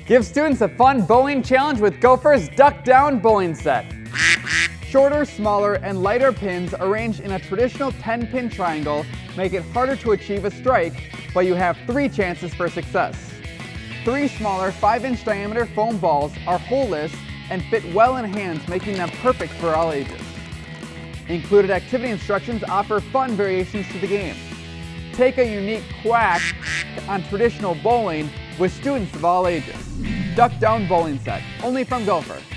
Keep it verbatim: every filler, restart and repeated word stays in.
Give students a fun bowling challenge with Gopher's Duck Down Bowling Set. Shorter, smaller, and lighter pins arranged in a traditional ten pin triangle make it harder to achieve a strike, but you have three chances for success. Three smaller five inch diameter foam balls are holeless and fit well in hands, making them perfect for all ages. Included activity instructions offer fun variations to the game. Take a unique quack on traditional bowling with students of all ages. Duck Down Bowling Set, only from Gopher.